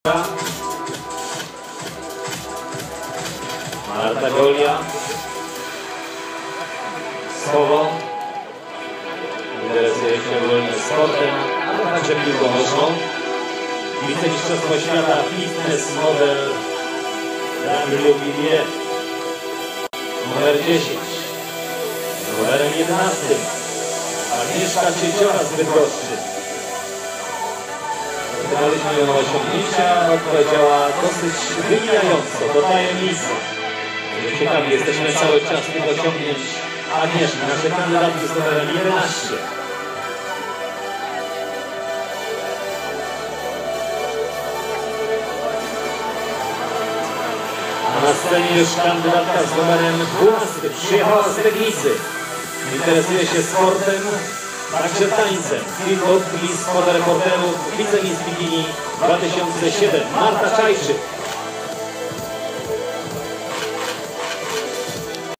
Marta Golia, Słowo, interesuje się ogólnie sportem, ale także piłką nożną. Wicemistrzostwo świata Fitness Model WBF numer 10, numerem 11, Agnieszka Cieciora z Bydgoszczy. Zapytaliśmy ją o osiągnięcia, odpowiedziała dosyć wymijająco, do tajemnicy. Ciekawi jesteśmy cały czas tych osiągnięć Agnieszki, nasze kandydatki z numerem 11. A na scenie już kandydatka z numerem 12 przyjechała z Legnicy. Interesuje się sportem, także tańcem. Film Miss Fotoreporterów, Wicemiss Bikini 2007, Marta Czajczyk.